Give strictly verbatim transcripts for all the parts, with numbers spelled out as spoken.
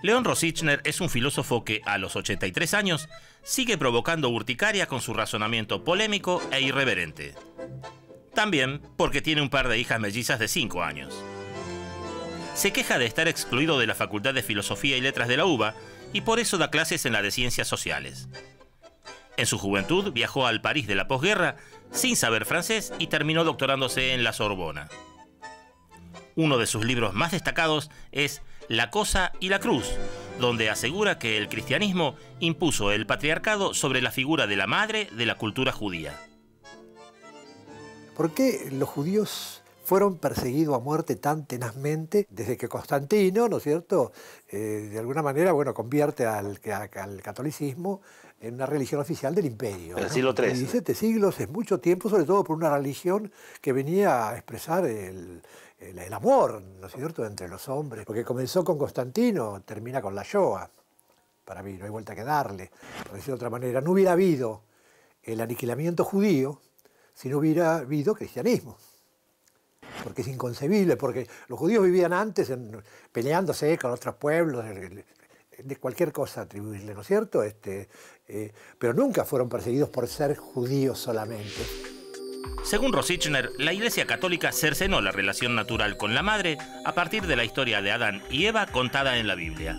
León Rosichner es un filósofo que, a los ochenta y tres años, sigue provocando urticaria con su razonamiento polémico e irreverente. También porque tiene un par de hijas mellizas de cinco años. Se queja de estar excluido de la Facultad de Filosofía y Letras de la U B A y por eso da clases en la de Ciencias Sociales. En su juventud viajó al París de la posguerra sin saber francés y terminó doctorándose en la Sorbona. Uno de sus libros más destacados es La cosa y la cruz, donde asegura que el cristianismo impuso el patriarcado sobre la figura de la madre de la cultura judía. ¿Por qué los judíos fueron perseguidos a muerte tan tenazmente desde que Constantino, ¿no es cierto?, eh, de alguna manera, bueno, convierte al, al catolicismo en una religión oficial del imperio? El ¿no? siglo trece. diecisiete siglos es mucho tiempo, sobre todo por una religión que venía a expresar el, el, el amor, ¿no es cierto?, entre los hombres. Porque comenzó con Constantino, termina con la Shoah. Para mí no hay vuelta que darle. Por decirlo de otra manera, no hubiera habido el aniquilamiento judío si no hubiera habido cristianismo. Porque es inconcebible, porque los judíos vivían antes en, peleándose con otros pueblos, de, de cualquier cosa atribuirle, ¿no es cierto? Este, eh, pero nunca fueron perseguidos por ser judíos solamente. Según Rosichner, la Iglesia Católica cercenó la relación natural con la madre a partir de la historia de Adán y Eva contada en la Biblia.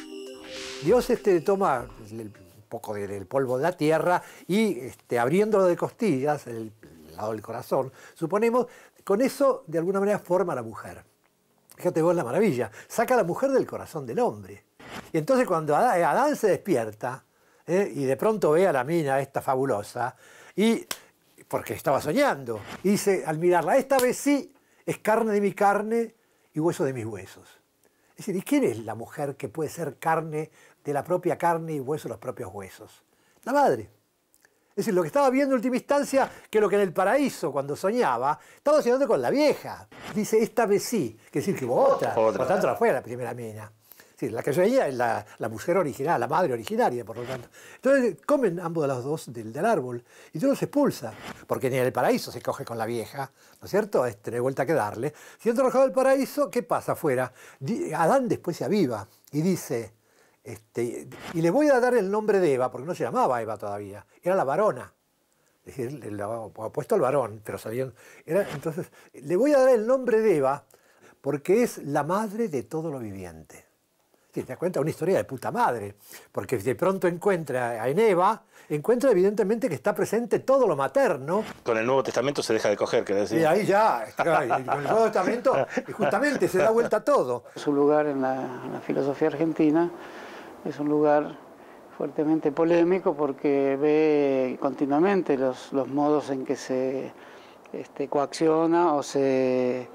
Dios este, toma un poco del polvo de la tierra y este, abriéndolo de costillas, el lado del corazón, suponemos, con eso de alguna manera forma a la mujer. Fíjate vos la maravilla, saca a la mujer del corazón del hombre. Y entonces cuando Adán, Adán se despierta ¿eh? y de pronto ve a la mina esta fabulosa, y porque estaba soñando, y dice al mirarla, esta vez sí es carne de mi carne y hueso de mis huesos. Es decir, ¿y quién es la mujer que puede ser carne de la propia carne y hueso de los propios huesos? La madre. Es decir, lo que estaba viendo en última instancia, que lo que en el paraíso, cuando soñaba, estaba soñando con la vieja. Dice, esta vez sí, que decir que hubo otra. otra. Por tanto, no fue la primera mina. Sí, la que soñaba es la, la mujer original, la madre originaria, por lo tanto. Entonces, comen ambos de los dos del, del árbol y Dios los expulsa. Porque ni en el paraíso se coge con la vieja, ¿no es cierto? Este, no hay vuelta que darle. Siendo arrojado del paraíso, ¿qué pasa afuera? Adán después se aviva y dice... Este, y le voy a dar el nombre de Eva, porque no se llamaba Eva todavía, era la varona. Es decir, le había puesto al varón, pero sabían. Era, entonces, le voy a dar el nombre de Eva porque es la madre de todo lo viviente. Sí, te das cuenta, una historia de puta madre, porque de pronto encuentra en Eva, encuentra evidentemente que está presente todo lo materno. Con el Nuevo Testamento se deja de coger, que decir. Y ahí ya, claro, y con el Nuevo Testamento, justamente se da vuelta a todo. Su lugar en la, en la filosofía argentina es un lugar fuertemente polémico porque ve continuamente los, los modos en que se este, coacciona o se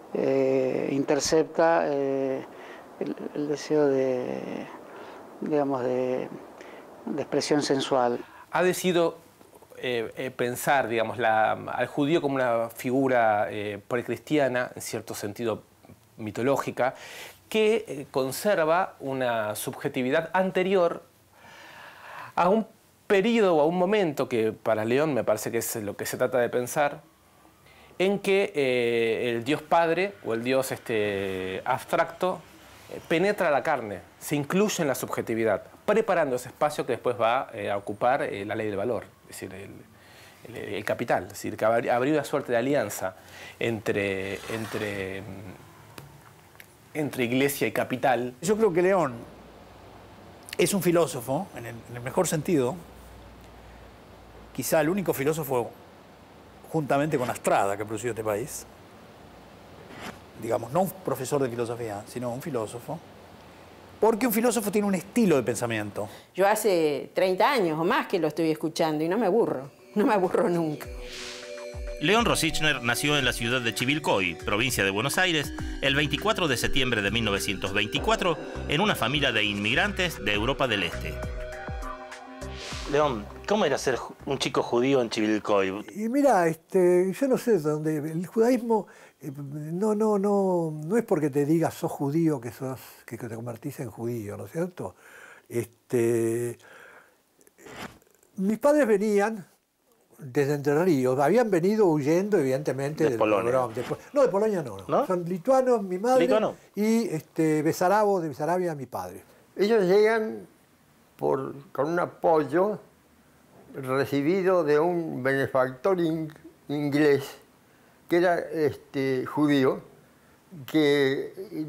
eh, intercepta eh, el, el deseo de, digamos, de, de expresión sensual. Ha decidido eh, eh, pensar, digamos, la, al judío como una figura eh, precristiana, en cierto sentido mitológica, que eh, conserva una subjetividad anterior a un periodo o a un momento que para León me parece que es lo que se trata de pensar, en que eh, el Dios Padre o el Dios este, abstracto eh, penetra la carne, se incluye en la subjetividad, preparando ese espacio que después va eh, a ocupar eh, la ley del valor, es decir, el, el, el capital, es decir, que habría una suerte de alianza entre, entre, entre iglesia y capital. Yo creo que León es un filósofo, en el, en el mejor sentido, quizá el único filósofo, juntamente con Astrada, que produció este país, digamos, no un profesor de filosofía, sino un filósofo, porque un filósofo tiene un estilo de pensamiento. Yo hace treinta años o más que lo estoy escuchando y no me aburro, no me aburro nunca. León Rosichner nació en la ciudad de Chivilcoy, provincia de Buenos Aires, el veinticuatro de septiembre de mil novecientos veinticuatro, en una familia de inmigrantes de Europa del Este. León, ¿cómo era ser un chico judío en Chivilcoy? Y mira, este, yo no sé dónde. El judaísmo eh, no, no, no, no es porque te digas sos judío que sos, que, que te convertís en judío, ¿no es cierto? Este, mis padres venían desde Entre Ríos, habían venido huyendo evidentemente de del Polonia. pogrom. De, no, de Polonia no, no, ¿No? Son lituanos, mi madre, ¿Lituano? y este, Besarabo, de Besarabia, mi padre. Ellos llegan por, con un apoyo recibido de un benefactor in, inglés, que era este, judío, que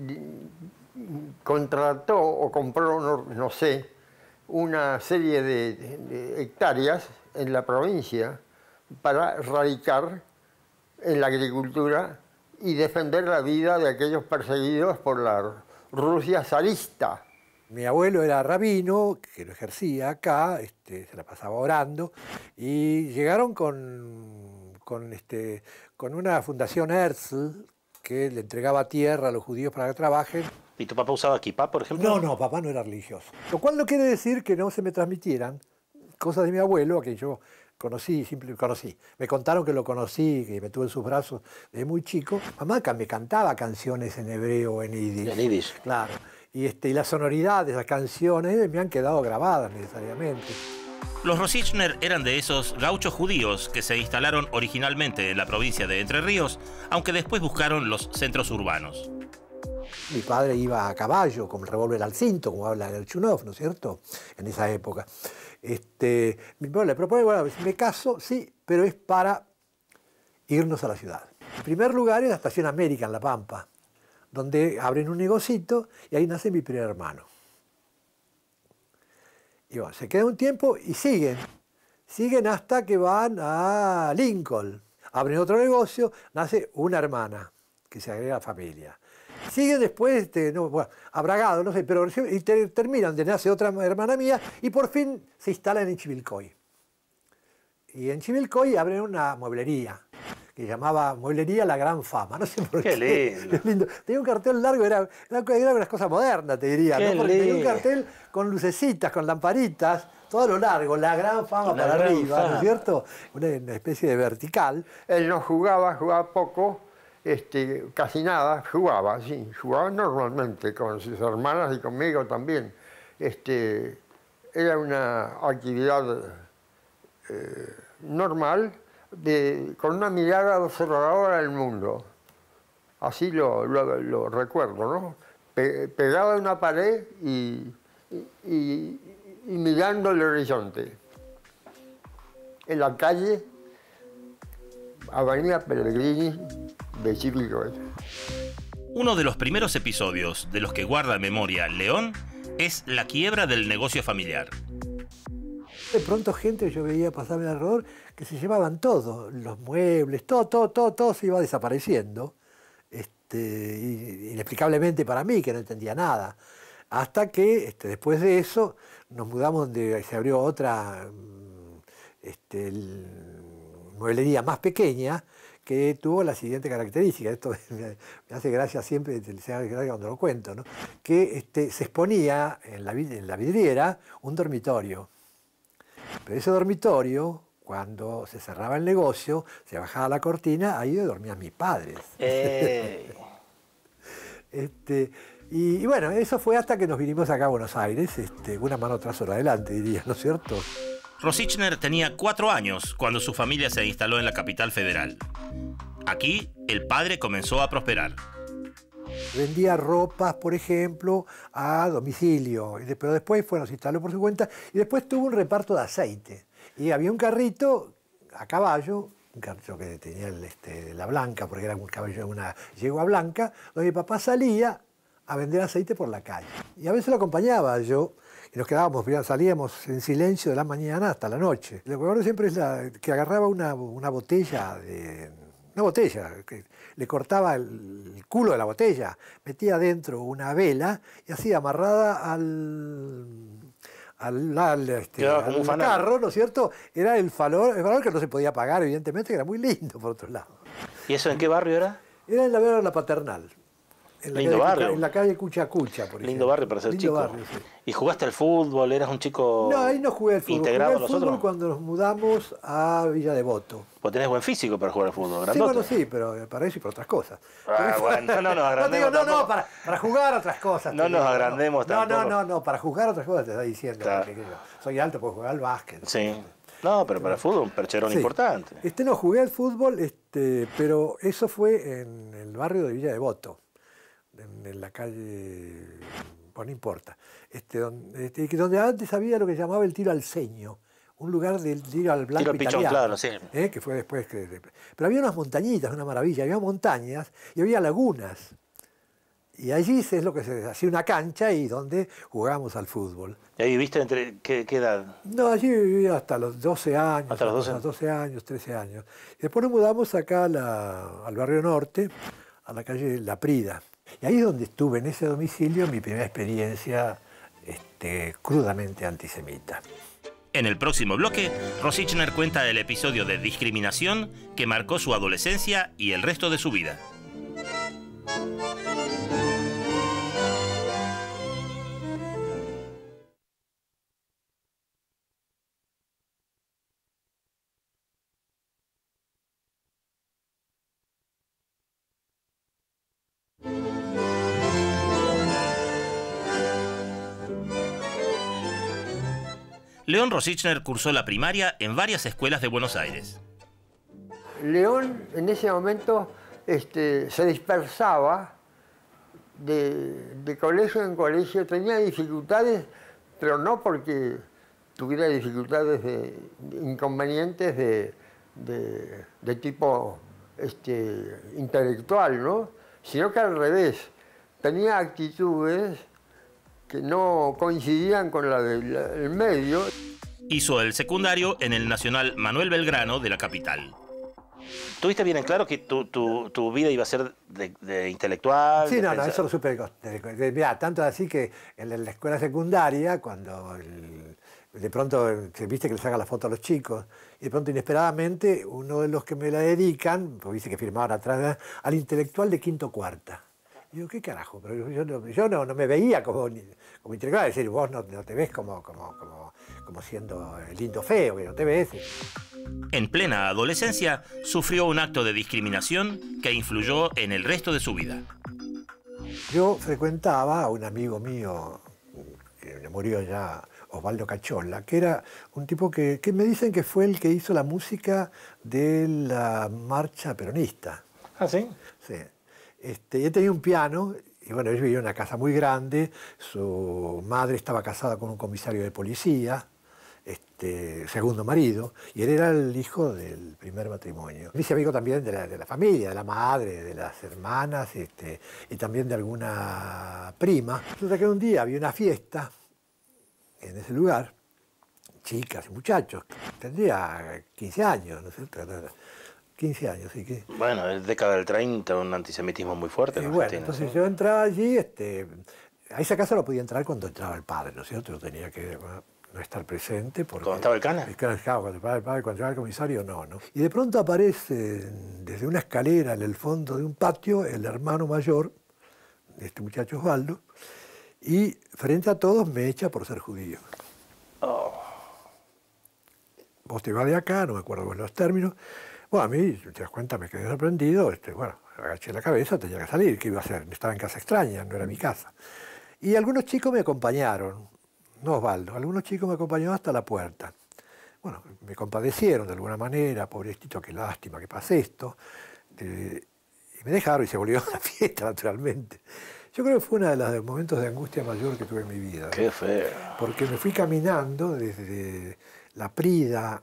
contrató o compró, no, no sé, una serie de, de hectáreas en la provincia para radicar en la agricultura y defender la vida de aquellos perseguidos por la Rusia zarista. Mi abuelo era rabino, que lo ejercía acá, este, se la pasaba orando, y llegaron con, con, este, con una fundación Herzl, que le entregaba tierra a los judíos para que trabajen. ¿Y tu papá usaba kipá, por ejemplo? No, no, papá no era religioso. Lo cual no quiere decir que no se me transmitieran cosas de mi abuelo, a quien yo conocí, simplemente conocí. Me contaron que lo conocí, que me tuvo en sus brazos desde muy chico. Mamá me cantaba canciones en hebreo, en yiddish. En yiddish. Claro. Y, este, y la sonoridad de esas canciones me han quedado grabadas necesariamente. Los Rosichner eran de esos gauchos judíos que se instalaron originalmente en la provincia de Entre Ríos, aunque después buscaron los centros urbanos. Mi padre iba a caballo, con el revólver al cinto, como habla el Chunov, ¿no es cierto?, en esa época. Este, mi padre le propone, bueno, me caso, sí, pero es para irnos a la ciudad. En primer lugar es la Estación América, en La Pampa, donde abren un negocito y ahí nace mi primer hermano. Y bueno, se queda un tiempo y siguen. Siguen hasta que van a Lincoln. Abren otro negocio, nace una hermana que se agrega a la familia. Siguen después, este, no, bueno, a Bragado, no sé, pero y te, terminan de nace otra hermana mía y por fin se instalan en Chivilcoy. Y en Chivilcoy abren una mueblería que llamaba Mueblería La Gran Fama, no sé por qué. Qué lindo. lindo. Tenía un cartel largo, era, era una cosa moderna, te diría, Qué ¿no? Porque tenía un lindo. cartel con lucecitas, con lamparitas, todo a lo largo, La Gran Fama La para Gran arriba, Fama. ¿no es cierto? Una, una especie de vertical. Él no jugaba, jugaba poco, este, casi nada, jugaba, sí, jugaba normalmente con sus hermanas y conmigo también. Este, era una actividad eh, normal, de, con una mirada observadora del mundo. Así lo, lo, lo recuerdo, ¿no? Pe, pegado a una pared y, y, y, y mirando el horizonte. En la calle, Avenida Pellegrini de Chivilcoy. Uno de los primeros episodios de los que guarda memoria León es la quiebra del negocio familiar. De pronto gente yo veía pasar alrededor que se llevaban todo, los muebles, todo, todo, todo, todo se iba desapareciendo. Este, y, inexplicablemente para mí, que no entendía nada. Hasta que este, después de eso nos mudamos donde se abrió otra este, el, mueblería más pequeña que tuvo la siguiente característica. Esto me, me hace gracia siempre, se hace gracia cuando lo cuento, ¿no? Que este, se exponía en la, en la vidriera un dormitorio. Pero ese dormitorio, cuando se cerraba el negocio, se bajaba la cortina, ahí dormían mis padres. Eh. este, y, y bueno, eso fue hasta que nos vinimos acá a Buenos Aires, este, una mano tras otra adelante, diría, ¿no es cierto? Rosichner tenía cuatro años cuando su familia se instaló en la capital federal. Aquí, el padre comenzó a prosperar. Vendía ropas, por ejemplo, a domicilio, pero después bueno, se instaló por su cuenta y después tuvo un reparto de aceite. Y había un carrito a caballo, un carrito que tenía el, este, la blanca, porque era un caballo de una yegua blanca, donde mi papá salía a vender aceite por la calle. Y a veces lo acompañaba yo, y nos quedábamos, salíamos en silencio de la mañana hasta la noche. Lo que recuerdo siempre es la, que agarraba una, una botella de... Una botella, que le cortaba el, el culo de la botella, metía adentro una vela y así amarrada al, al, al, este, como un al carro, ¿no es cierto? Era el valor, el valor que no se podía pagar, evidentemente, que era muy lindo, por otro lado. ¿Y eso en qué barrio era? Era en la Vera La Paternal. En la Lindo calle, barrio. En la calle Cucha Cucha, por ejemplo. Lindo barrio para ser Lindo chico. barrio, sí. ¿Y jugaste al fútbol? ¿Eras un chico No, ahí no jugué al fútbol. integrado Jugué a al los fútbol otros? cuando nos mudamos a Villa Devoto. Pues tenés buen físico para jugar al fútbol, Sí, grandote. bueno, sí, pero para eso y para otras cosas. Ah, bueno, no nos No, te agrandemos digo, no, no, tampoco. para, para jugar otras cosas. No te nos digo, agrandemos no. No, tampoco. no, no, no, para jugar otras cosas te está diciendo. Claro. Porque, qué sé yo, soy alto, puedo jugar al básquet. Sí. No, pero para el fútbol un percherón Sí. importante. Este no jugué al fútbol, este, pero eso fue en el barrio de Villa Devoto, en, en la calle bueno, no importa. Este, donde, este, donde antes había lo que llamaba el tiro al ceño, un lugar del tiro al blanco Tiro pichón, italiano, claro, sí. ¿eh? Que fue después que... Pero había unas montañitas, una maravilla, había montañas y había lagunas. Y allí es lo que se hacía una cancha y donde jugábamos al fútbol. ¿Y ahí viviste entre qué, qué edad? No, allí vivía hasta los doce años. ¿Hasta los doce? Hasta los doce años, trece años. Y después nos mudamos acá a la, al barrio norte, a la calle La Prida. Y ahí es donde estuve, en ese domicilio, mi primera experiencia este, crudamente antisemita. En el próximo bloque, Rosichner cuenta el episodio de discriminación que marcó su adolescencia y el resto de su vida. León Rosichner cursó la primaria en varias escuelas de Buenos Aires. León en ese momento este, se dispersaba de, de colegio en colegio, tenía dificultades, pero no porque tuviera dificultades de, de inconvenientes de, de, de tipo este, intelectual, ¿no? Sino que al revés, tenía actitudes que no coincidían con la del medio. Hizo el secundario en el Nacional Manuel Belgrano de la capital. ¿Tuviste bien en claro que tu, tu, tu vida iba a ser de, de intelectual? Sí, de no, no, pensar? eso lo supe. Mirá, tanto así que en la escuela secundaria, cuando el, de pronto se viste que le sacan la foto a los chicos, y de pronto inesperadamente uno de los que me la dedican, pues viste que firmaban atrás, al intelectual de quinto cuarta. Y digo, ¿qué carajo? Pero yo, yo, no, yo no, no me veía como, como intelectual, es decir, vos no, no te ves como, como, como, como siendo el lindo feo, que no te ves. En plena adolescencia, sufrió un acto de discriminación que influyó en el resto de su vida. Yo frecuentaba a un amigo mío, que murió ya, Osvaldo Cachola, que era un tipo que, que me dicen que fue el que hizo la música de la marcha peronista. ¿Ah, sí? Sí. Este, él tenía un piano, y bueno, él vivía en una casa muy grande, su madre estaba casada con un comisario de policía, este, segundo marido, y él era el hijo del primer matrimonio. Me hice amigo también de la, de la familia, de la madre, de las hermanas, este, y también de alguna prima. Resulta que un día había una fiesta en ese lugar, chicas y muchachos, tendría quince años, ¿no es cierto? quince años, sí que... Bueno, es década del treinta, un antisemitismo muy fuerte en Y bueno, Argentina, entonces ¿sí? yo entraba allí, este, a esa casa no podía entrar cuando entraba el padre, ¿no es cierto? Yo tenía que bueno, no estar presente. Porque, ¿Cuando estaba el cana? El cana, claro, cuando estaba el padre, cuando entraba el comisario, no, no. Y de pronto aparece desde una escalera en el fondo de un patio el hermano mayor de este muchacho Osvaldo, y frente a todos me echa por ser judío. Oh. Vos te vas de acá, no me acuerdo con los términos. Bueno, a mí, te das cuenta, me quedé sorprendido, este, bueno, agaché la cabeza, tenía que salir, ¿qué iba a hacer? Estaba en casa extraña, no era mi casa. Y algunos chicos me acompañaron, no Osvaldo, algunos chicos me acompañaron hasta la puerta. Bueno, me compadecieron de alguna manera, pobrecito, qué lástima que pase esto. Eh, y me dejaron y se volvió a la fiesta, naturalmente. Yo creo que fue uno de los momentos de angustia mayor que tuve en mi vida. Qué feo. Porque me fui caminando desde La Prida,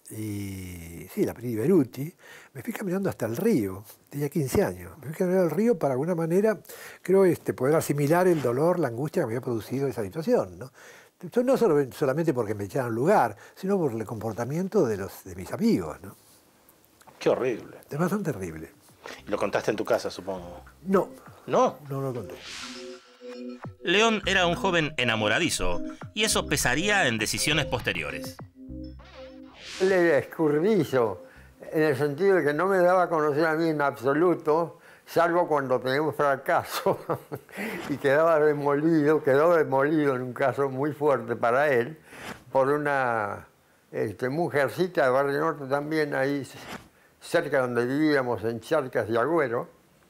y sí, la Prida y Beruti, me fui caminando hasta el río, tenía quince años, me fui caminando al río para alguna manera, creo, este, poder asimilar el dolor, la angustia que me había producido esa situación, ¿no? No solo, solamente porque me echaron lugar, sino por el comportamiento de, los, de mis amigos, ¿no? Qué horrible. Es bastante terrible. ¿Y lo contaste en tu casa, supongo? No. ¿No? No lo conté. León era un joven enamoradizo, y eso pesaría en decisiones posteriores. Él era escurridizo, en el sentido de que no me daba a conocer a mí en absoluto, salvo cuando tenía un fracaso y quedaba demolido, quedó demolido en un caso muy fuerte para él, por una este, mujercita de Barrio Norte también, ahí cerca donde vivíamos, en Charcas y Agüero,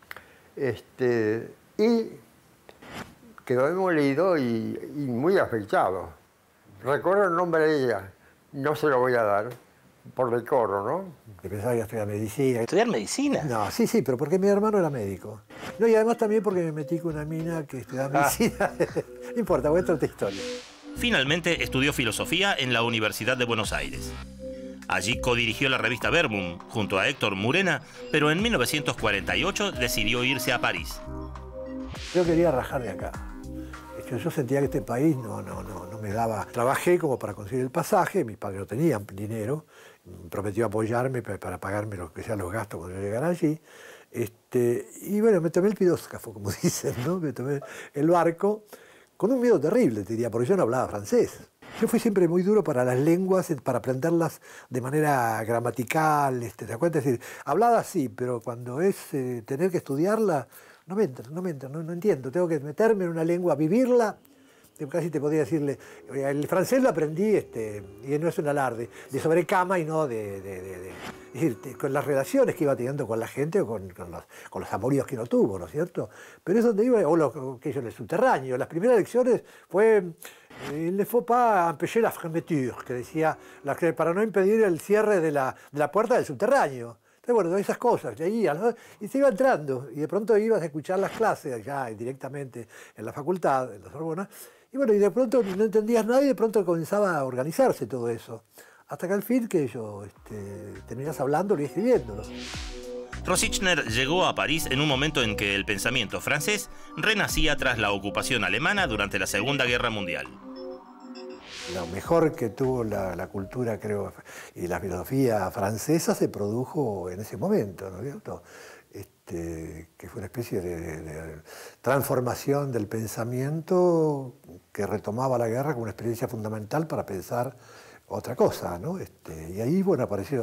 este, y quedó demolido y, y muy afectado. Recuerdo el nombre de ella. No se lo voy a dar, por decoro, ¿no? Que pensaba que iba a estudiar medicina. ¿Estudiar medicina? No, sí, sí, pero porque mi hermano era médico. No, y además también porque me metí con una mina que estudiaba medicina. No importa, voy a otra historia. Finalmente estudió filosofía en la Universidad de Buenos Aires. Allí codirigió la revista Verbum junto a Héctor Murena, pero en mil novecientos cuarenta y ocho decidió irse a París. Yo quería rajar de acá. Yo sentía que este país no, no, no, no me daba. Trabajé como para conseguir el pasaje, mis padres no tenían dinero, me prometió apoyarme para, para pagarme lo que sean los gastos cuando yo llegara allí. Este, y bueno, me tomé el piróscafo, como dicen, ¿no? Me tomé el barco con un miedo terrible, te diría, porque yo no hablaba francés. Yo fui siempre muy duro para las lenguas, para aprenderlas de manera gramatical, este, ¿te acuerdas? Es decir, hablada sí, pero cuando es eh, tener que estudiarla, no me entra, no me entra, no, no entiendo. Tengo que meterme en una lengua, vivirla. Casi te podría decirle, el francés lo aprendí, este, y no es un alarde, de sobrecama y no de... de, de, de es decir, con las relaciones que iba teniendo con la gente o con, con, los, con los amoríos que no tuvo, ¿no es cierto? Pero es donde iba, o lo que yo en el subterráneo. Las primeras lecciones fue, il ne faut pas empêcher la fermeture, que decía, la, que para no impedir el cierre de la, de la puerta del subterráneo. Entonces, bueno, esas cosas, y, ahí, ¿no? Y se iba entrando, y de pronto ibas a escuchar las clases ya directamente en la facultad, en la Sorbona, y bueno, y de pronto no entendías nada y de pronto comenzaba a organizarse todo eso. Hasta que al fin que yo este, terminás hablándolo y escribiéndolo. Rosichner llegó a París en un momento en que el pensamiento francés renacía tras la ocupación alemana durante la Segunda Guerra Mundial. Lo mejor que tuvo la, la cultura, creo, y la filosofía francesa se produjo en ese momento, ¿no es cierto? Este, que fue una especie de, de, de transformación del pensamiento que retomaba la guerra como una experiencia fundamental para pensar otra cosa, ¿no? Este, y ahí, bueno, apareció,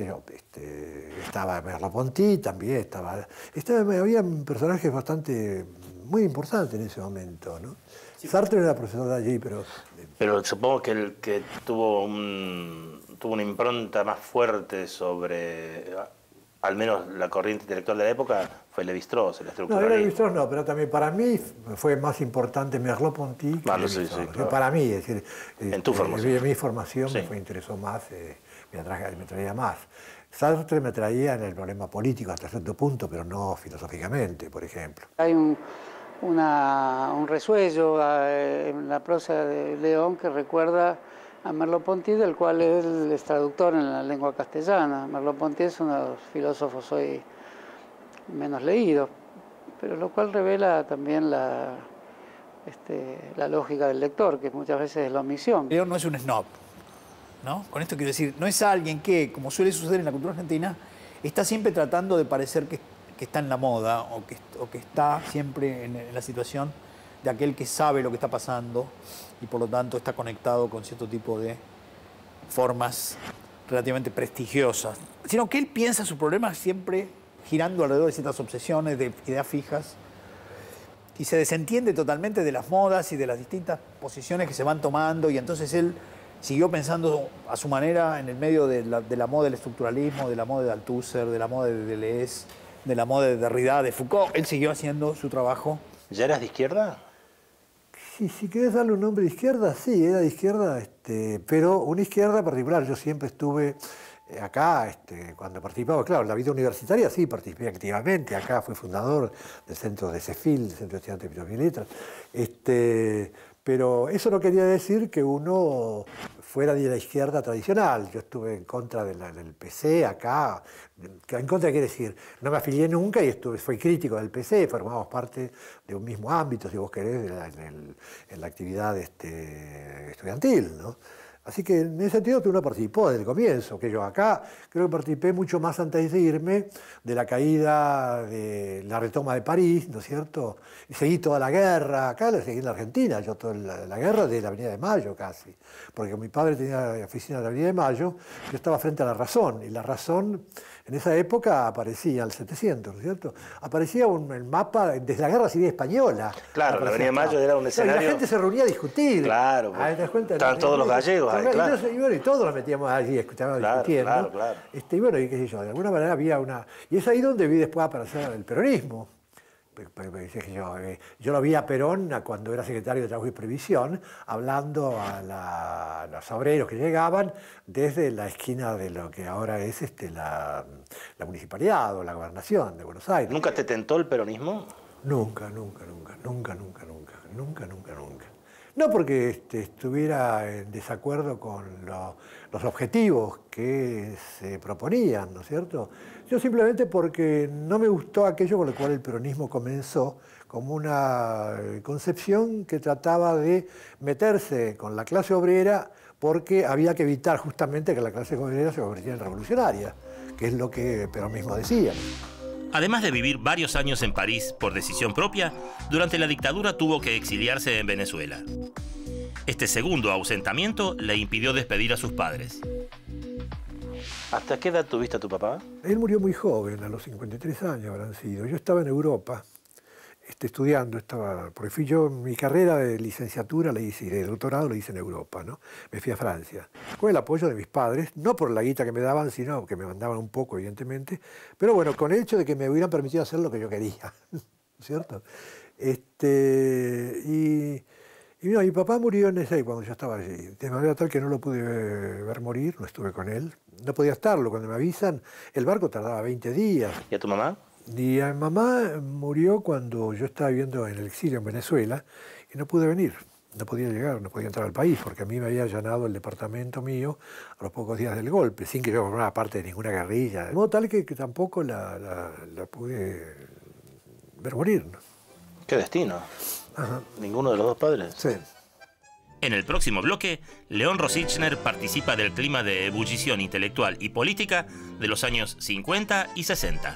este, estaba Merleau-Ponty también, estaba, estaba, había personajes bastante, muy importantes en ese momento, ¿no? Sí. Sartre era profesor de allí, pero... Pero supongo que el que tuvo, un, tuvo una impronta más fuerte sobre, al menos la corriente intelectual de la época, fue Lévi-Strauss, el estructuralismo. No, Lévi-Strauss no, pero también para mí fue más importante Merleau-Ponty que vale, sí, sí, claro. Para mí, es decir, en tu eh, formación. En mi formación sí. me fue, interesó más, eh, me, atraja, me traía más. Sartre me traía en el problema político hasta cierto punto, pero no filosóficamente, por ejemplo. Hay un, una, un resuello eh, en la prosa de León que recuerda a Merleau-Ponty, del cual él es traductor en la lengua castellana. Merleau-Ponty es uno de los filósofos hoy menos leídos, pero lo cual revela también la, este, la lógica del lector, que muchas veces es la omisión. León no es un snob, ¿no? Con esto quiero decir, no es alguien que, como suele suceder en la cultura argentina, está siempre tratando de parecer que, que está en la moda o que, o que está siempre en, en la situación de aquel que sabe lo que está pasando y por lo tanto está conectado con cierto tipo de formas relativamente prestigiosas, sino que él piensa su problema siempre girando alrededor de ciertas obsesiones, de ideas fijas, y se desentiende totalmente de las modas y de las distintas posiciones que se van tomando, y entonces él siguió pensando a su manera en el medio de la, de la moda del estructuralismo, de la moda de Althusser, de la moda de Deleuze, de la moda de Derrida, de Foucault. Él siguió haciendo su trabajo. ¿Ya eras de izquierda? Sí, si querés darle un nombre de izquierda, sí, era de izquierda, este, pero una izquierda particular. Yo siempre estuve acá, este, cuando participaba, claro, en la vida universitaria sí participé activamente. Acá fui fundador del centro de CEFIL, del Centro de Estudiantes de Filosofía y Letras. Este, pero eso no quería decir que uno fuera de la izquierda tradicional. Yo estuve en contra de la, del P C acá. En contra quiere decir, no me afilié nunca y estuve, fui crítico del P C, formamos parte de un mismo ámbito, si vos querés, de la, en, el, en la actividad este, estudiantil, ¿no? Así que en ese sentido que uno participó desde el comienzo, que yo acá creo que participé mucho más antes de irme de la caída de la retoma de París, ¿no es cierto? Y seguí toda la guerra, acá la seguí en la Argentina, yo toda la, la guerra de la Avenida de Mayo casi, porque mi padre tenía la oficina de la Avenida de Mayo, yo estaba frente a La Razón, y La Razón en esa época aparecía, al setecientos, ¿no es cierto? Aparecía un, el mapa desde la Guerra Civil Española. Claro, la Avenida de Mayo era un escenario... Y la gente se reunía a discutir. Claro, ah, ¿te das cuenta? Estaban todos los gallegos ahí, claro. Y, bueno, y todos nos metíamos allí, escuchábamos claro, discutiendo. Claro, claro. Este, y bueno, y qué sé yo, de alguna manera había una... Y es ahí donde vi después aparecer el peronismo. Yo, yo lo vi a Perón cuando era secretario de Trabajo y Previsión, hablando a, la, a los obreros que llegaban desde la esquina de lo que ahora es este, la, la municipalidad o la gobernación de Buenos Aires. ¿Nunca te tentó el peronismo? Nunca, nunca, nunca, nunca, nunca, nunca, nunca, nunca, nunca. No porque este, estuviera en desacuerdo con lo, los objetivos que se proponían, ¿no es cierto? Yo simplemente porque no me gustó aquello con lo cual el peronismo comenzó, como una concepción que trataba de meterse con la clase obrera porque había que evitar justamente que la clase obrera se convirtiera en revolucionaria, que es lo que Perón mismo decía. Además de vivir varios años en París por decisión propia, durante la dictadura tuvo que exiliarse en Venezuela. Este segundo ausentamiento le impidió despedir a sus padres. ¿Hasta qué edad tuviste a tu papá? Él murió muy joven, a los cincuenta y tres años habrán sido. Yo estaba en Europa este, estudiando, estaba, porque fui yo, mi carrera de licenciatura la hice, y de doctorado la hice en Europa, ¿no? Me fui a Francia, con el apoyo de mis padres, no por la guita que me daban, sino que me mandaban un poco, evidentemente, pero bueno, con el hecho de que me hubieran permitido hacer lo que yo quería, ¿cierto? Este, y, y mira, mi papá murió en ese cuando yo estaba allí, de manera tal que no lo pude ver morir, no estuve con él, no podía estarlo, cuando me avisan, el barco tardaba veinte días. ¿Y a tu mamá? Y a mi mamá murió cuando yo estaba viviendo en el exilio en Venezuela y no pude venir, no podía llegar, no podía entrar al país porque a mí me había allanado el departamento mío a los pocos días del golpe, sin que yo formara parte de ninguna guerrilla. De modo tal que, que tampoco la, la, la pude ver morir, ¿no? ¿Qué destino? Ajá. ¿Ninguno de los dos padres? Sí. En el próximo bloque, León Rosichner participa del clima de ebullición intelectual y política de los años cincuenta y sesenta.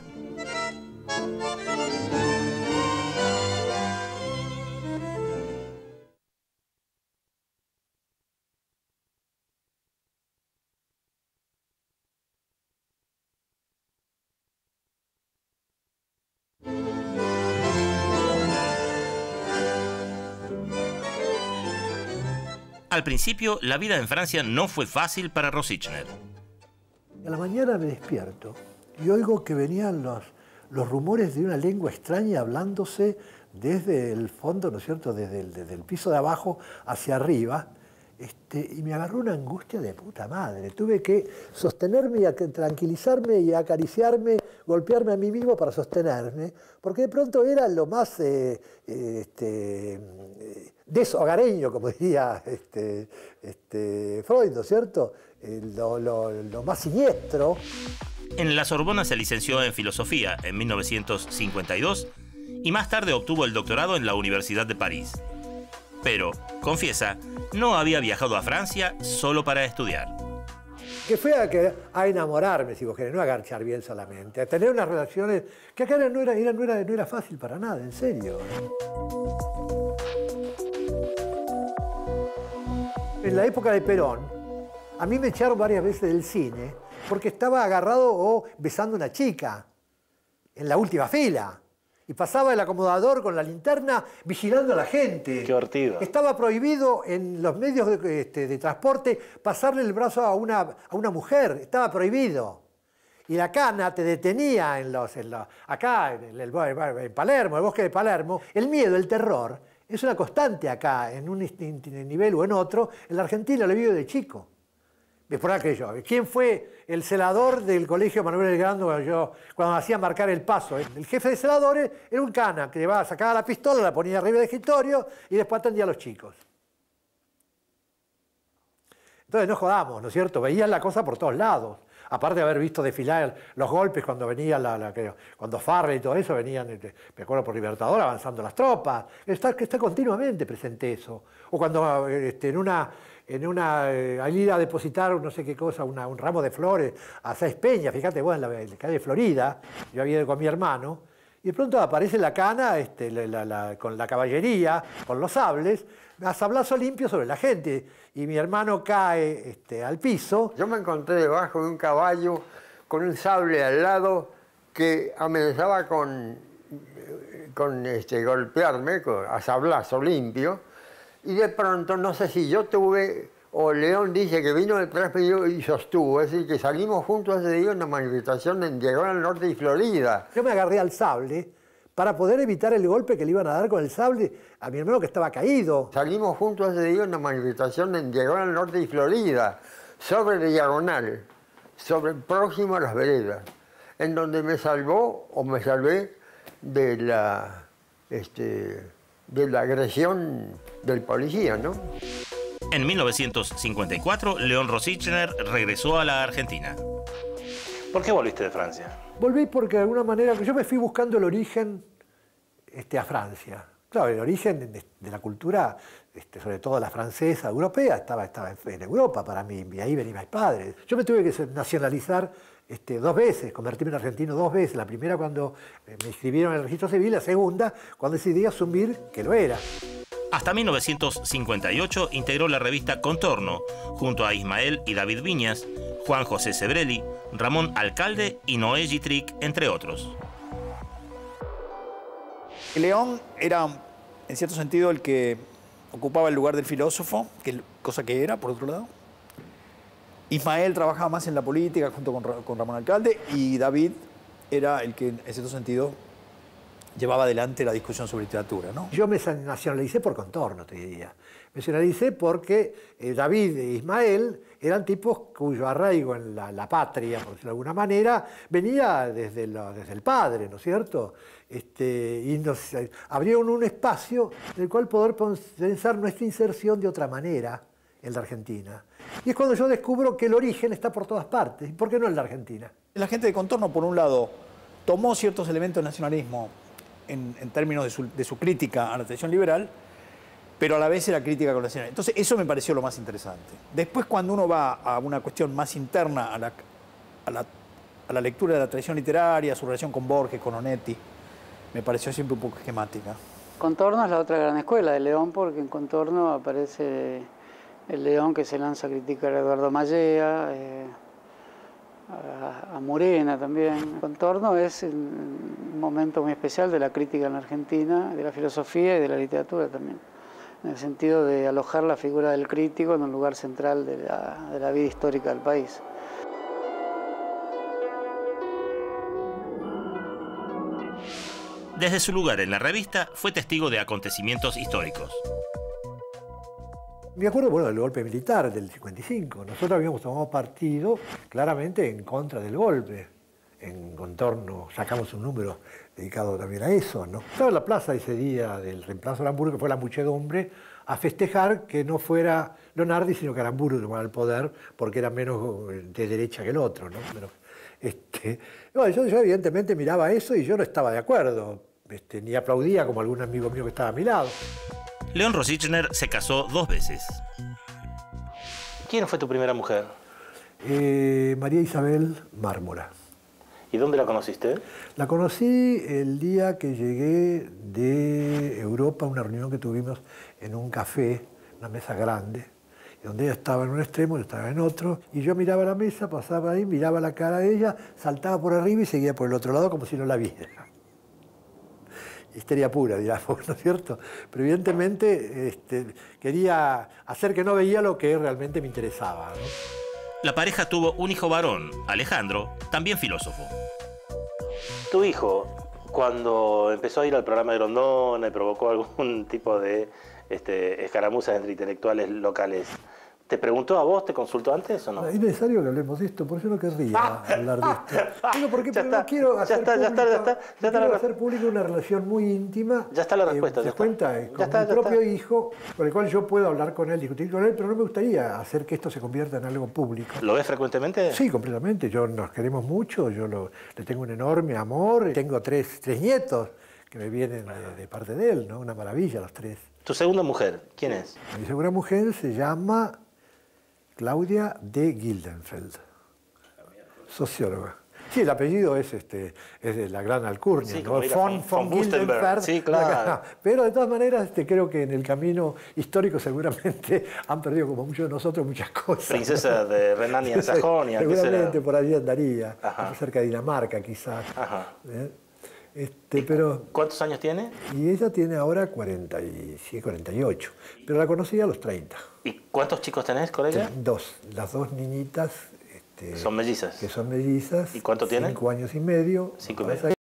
Al principio, la vida en Francia no fue fácil para Rosichner. A la mañana me despierto y oigo que venían los, los rumores de una lengua extraña hablándose desde el fondo, ¿no es cierto?, desde el, desde el piso de abajo hacia arriba, este, y me agarró una angustia de puta madre. Tuve que sostenerme y tranquilizarme y acariciarme, golpearme a mí mismo para sostenerme, porque de pronto era lo más eh, este, eh, deshogareño, como diría este, este, Freud, ¿no es cierto?, eh, lo, lo, lo más siniestro. En la Sorbona se licenció en Filosofía en mil novecientos cincuenta y dos y más tarde obtuvo el doctorado en la Universidad de París. Pero, confiesa, no había viajado a Francia solo para estudiar. Que fue a, que, a enamorarme, si vos querés, no a garchar bien solamente, a tener unas relaciones que acá no era, era, no era, no era fácil para nada, en serio. En la época de Perón, a mí me echaron varias veces del cine porque estaba agarrado o besando a una chica en la última fila. Y pasaba el acomodador con la linterna vigilando a la gente. Qué ortido. Estaba prohibido en los medios de, este, de transporte pasarle el brazo a una, a una mujer. Estaba prohibido. Y la cana te detenía en los, en los, acá, en, el, en Palermo, el bosque de Palermo. El miedo, el terror, es una constante acá, en un nivel o en otro. En la Argentina lo vive de chico. Por aquello. ¿Quién fue el celador del colegio Manuel Belgrano cuando, yo, cuando hacían marcar el paso? El jefe de celadores era un cana que llevaba, sacaba la pistola, la ponía arriba del escritorio y después atendía a los chicos. Entonces no jodamos, ¿no es cierto? Veían la cosa por todos lados. Aparte de haber visto desfilar los golpes cuando venía la, la cuando Farrell y todo eso venían, me acuerdo por Libertador, avanzando las tropas. Está, está continuamente presente eso. O cuando este, en una en una eh, al ir a depositar no sé qué cosa, una, un ramo de flores a Sáenz Peña, fíjate vos, en la, en la calle Florida, yo había ido con mi hermano, y de pronto aparece la cana este, la, la, la, con la caballería, con los sables, a sablazo limpio sobre la gente, y mi hermano cae este, al piso. Yo me encontré debajo de un caballo con un sable al lado que amenazaba con, con este, golpearme con, a sablazo limpio. Y de pronto, no sé si yo tuve, o León dice que vino detrás y sostuvo, es decir, que salimos juntos ese día en una manifestación en Diagonal Norte y Florida. Yo me agarré al sable para poder evitar el golpe que le iban a dar con el sable a mi hermano que estaba caído. Salimos juntos ese día en una manifestación en Diagonal Norte y Florida, sobre Diagonal, sobre próximo a las veredas, en donde me salvó, o me salvé, de la... este, de la agresión del policía, ¿no? En mil novecientos cincuenta y cuatro, León Rosichner regresó a la Argentina. ¿Por qué volviste de Francia? Volví porque de alguna manera, yo me fui buscando el origen este, a Francia. Claro, el origen de, de la cultura, este, sobre todo la francesa, europea, estaba, estaba en Europa para mí, y ahí venían mis padres. Yo me tuve que nacionalizar este, dos veces, convertirme en argentino dos veces. La primera cuando me inscribieron en el registro civil, la segunda cuando decidí asumir que lo era. Hasta mil novecientos cincuenta y ocho integró la revista Contorno, junto a Ismael y David Viñas, Juan José Sebrelli, Ramón Alcalde y Noé Gitric, entre otros. León era, en cierto sentido, el que ocupaba el lugar del filósofo, que, cosa que era, por otro lado. Ismael trabajaba más en la política junto con, con Ramón Alcalde, y David era el que, en cierto sentido, llevaba adelante la discusión sobre literatura, ¿no? Yo me nacionalicé por Contorno, te diría. Me nacionalicé porque eh, David e Ismael eran tipos cuyo arraigo en la, la patria, por decirlo de alguna manera, venía desde, lo, desde el padre, ¿no es cierto? Este, y nos eh, abrieron un espacio en el cual poder pensar nuestra inserción de otra manera en la Argentina. Y es cuando yo descubro que el origen está por todas partes. ¿Y por qué no en la Argentina? La gente de Contorno, por un lado, tomó ciertos elementos del nacionalismo en, en términos de su, de su crítica a la tradición liberal, pero a la vez era crítica con la nacional. Entonces, eso me pareció lo más interesante. Después, cuando uno va a una cuestión más interna, a la, a la, a la lectura de la tradición literaria, su relación con Borges, con Onetti, me pareció siempre un poco esquemática. Contorno es la otra gran escuela de León, porque en Contorno aparece el León que se lanza a criticar a Eduardo Mallea, eh, a, a Morena también. Contorno es un momento muy especial de la crítica en la Argentina, de la filosofía y de la literatura también, en el sentido de alojar la figura del crítico en un lugar central de la, de la vida histórica del país. Desde su lugar en la revista, fue testigo de acontecimientos históricos. Me acuerdo, bueno, del golpe militar del cincuenta y cinco. Nosotros habíamos tomado partido claramente en contra del golpe. En Contorno sacamos un número dedicado también a eso, ¿no? Estaba en la plaza ese día del reemplazo de Aramburu, que fue la muchedumbre, a festejar que no fuera Leonardi, sino que Aramburu tomara el poder, porque era menos de derecha que el otro, ¿no? Pero, este, bueno, yo, yo evidentemente miraba eso y yo no estaba de acuerdo, este, ni aplaudía como algún amigo mío que estaba a mi lado. León Rosichner se casó dos veces. ¿Quién fue tu primera mujer? Eh, María Isabel Mármora. ¿Y dónde la conociste? La conocí el día que llegué de Europa, una reunión que tuvimos en un café, una mesa grande, donde ella estaba en un extremo, yo estaba en otro, y yo miraba la mesa, pasaba ahí, miraba la cara de ella, saltaba por arriba y seguía por el otro lado como si no la viera. Histeria pura, digamos, ¿no es cierto? Pero evidentemente este, quería hacer que no veía lo que realmente me interesaba, ¿no? La pareja tuvo un hijo varón, Alejandro, también filósofo. Tu hijo, cuando empezó a ir al programa de Grondona y provocó algún tipo de este, escaramuzas entre intelectuales locales, ¿te preguntó a vos, te consultó antes o no? Es necesario que hablemos de esto, por eso no querría ah. hablar de esto. Digo, porque ya está, no quiero hacer, ya está, público, ya está, ya está, ya no está quiero la... hacer público una relación muy íntima. Ya está la respuesta. Eh, ¿Te das cuenta? Eh, con ya está, mi ya propio está. hijo, con el cual yo puedo hablar con él, discutir con él, pero no me gustaría hacer que esto se convierta en algo público. ¿Lo ves frecuentemente? Sí, completamente. Yo nos queremos mucho, yo lo, le tengo un enorme amor. Tengo tres, tres nietos que me vienen de, de parte de él, ¿no? Una maravilla los tres. ¿Tu segunda mujer, quién es? Mi segunda mujer se llama Claudia de Gildenfeld, socióloga. Sí, el apellido es, este, es de la gran alcurnia, sí, ¿no? Von, von Gildenfeld. Sí, claro. Pero de todas maneras este, creo que en el camino histórico seguramente han perdido, como muchos de nosotros, muchas cosas. Princesa, ¿no?, de Renania, Sajonia. Seguramente por allí andaría, Ajá. cerca de Dinamarca quizás. Ajá. ¿Eh? Este, pero, ¿Cuántos años tiene? Y ella tiene ahora cuarenta y siete, cuarenta y ocho, pero la conocí a los treinta. ¿Y cuántos chicos tenés con ella? Dos, las dos niñitas. Este, son mellizas. Que son mellizas. ¿Y cuánto tienen? Cinco años y medio. Cinco y medio.